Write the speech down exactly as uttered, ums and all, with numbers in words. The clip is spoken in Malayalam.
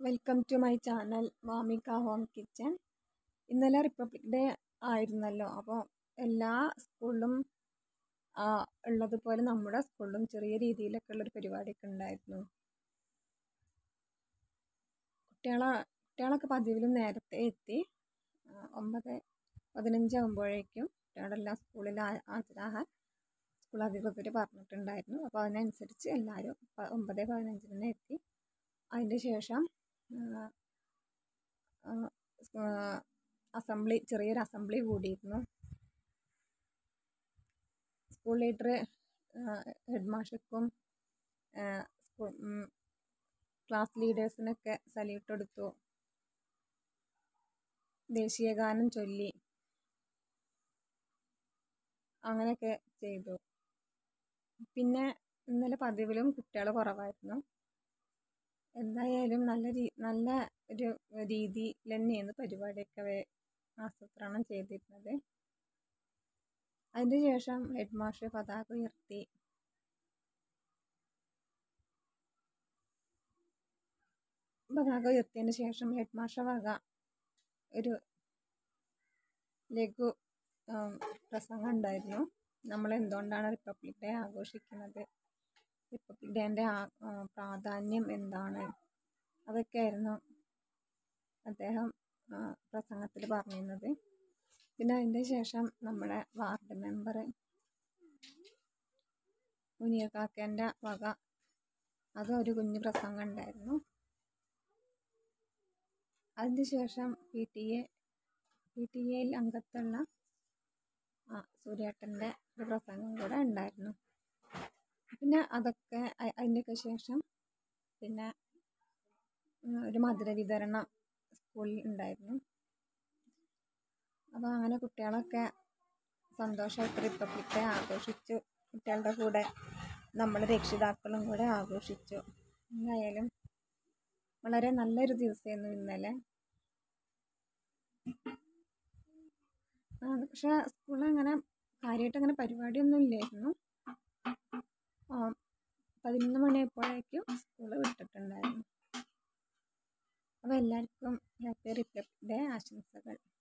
Welcome to my channel Vamika home kitchen. ഇന്നലെ റിപ്പബ്ലിക് ഡേ ആയിരുന്നല്ലോ. അപ്പോൾ എല്ലാ സ്കൂളിലും ഉള്ളതുപോലെ നമ്മുടെ സ്കൂളിലും ചെറിയ രീതിയിലൊക്കെ ഉള്ളൊരു പരിപാടിയൊക്കെ ഉണ്ടായിരുന്നു. കുട്ടികളെ കുട്ടികളൊക്കെ പതിവിലും നേരത്തെ എത്തി. ഒമ്പത് പതിനഞ്ചാകുമ്പോഴേക്കും കുട്ടികളെല്ലാം സ്കൂളിൽ ഹാജരാകാൻ സ്കൂൾ അധികൃതർ പറഞ്ഞിട്ടുണ്ടായിരുന്നു. അപ്പോൾ അതിനനുസരിച്ച് എല്ലാവരും ഒമ്പത് പതിനഞ്ചിന് എത്തി. അതിൻ്റെ ശേഷം അസംബ്ലി ചെറിയൊരു അസംബ്ലി കൂടിയിരുന്നു. സ്കൂൾ ലീഡർ ഹെഡ് മാസ്റ്റർക്കും ക്ലാസ് ലീഡേഴ്സിനൊക്കെ സല്യൂട്ട് കൊടുത്തു. ദേശീയഗാനം ചൊല്ലി അങ്ങനെയൊക്കെ ചെയ്തു. പിന്നെ ഇന്നലെ പതിവിലും കുട്ടികൾ കുറവായിരുന്നു. എന്തായാലും നല്ല രീ നല്ല ഒരു രീതിയിൽ തന്നെയാണ് പരിപാടിയൊക്കെ ആസൂത്രണം ചെയ്തിരുന്നത്. അതിന് ശേഷം ഹെഡ് മാസ്റ്റർ പതാക ഉയർത്തി. പതാക ഉയർത്തിയതിന് ശേഷം ഹെഡ് മാസ്റ്റർ വക ഒരു ലഘു പ്രസംഗം ഉണ്ടായിരുന്നു. നമ്മൾ എന്തുകൊണ്ടാണ് റിപ്പബ്ലിക് ഡേ ആഘോഷിക്കുന്നത്, റിപ്പബ്ലിക് ഡേൻ്റെ പ്രാധാന്യം എന്താണ്, അതൊക്കെയായിരുന്നു അദ്ദേഹം പ്രസംഗത്തിൽ പറഞ്ഞിരുന്നത്. പിന്നെ അതിൻ്റെ ശേഷം നമ്മുടെ വാർഡ് മെമ്പർ മുനിയ കാക്കേൻ്റെ വക അതൊരു കുഞ്ഞു പ്രസംഗം ഉണ്ടായിരുന്നു. അതിന് ശേഷം P T A P T എയിൽ അംഗത്തുള്ള ആ സൂര്യേട്ടൻ്റെ ഒരു പ്രസംഗം കൂടെ ഉണ്ടായിരുന്നു. പിന്നെ അതൊക്കെ അതിൻ്റെയൊക്കെ ശേഷം പിന്നെ ഒരു മധുര വിതരണം സ്കൂളിൽ ഉണ്ടായിരുന്നു. അപ്പോൾ അങ്ങനെ കുട്ടികളൊക്കെ സന്തോഷമായിട്ട് റിപ്പബ്ലിക് ഡേ ആഘോഷിച്ചു. കുട്ടികളുടെ കൂടെ നമ്മൾ രക്ഷിതാക്കളും കൂടെ ആഘോഷിച്ചു. എന്തായാലും വളരെ നല്ലൊരു ദിവസമായിരുന്നു ഇന്നലെ. പക്ഷെ സ്കൂളിൽ അങ്ങനെ കാര്യമായിട്ട് അങ്ങനെ പരിപാടിയൊന്നും ഇല്ലായിരുന്നു. പതിനൊന്ന് മണിയായപ്പോഴേക്കും സ്കൂൾ വിട്ടിട്ടുണ്ടായിരുന്നു. അപ്പോൾ എല്ലാവർക്കും ഹാപ്പി റിപ്പബ്ലിക് ഡേ ആശംസകൾ.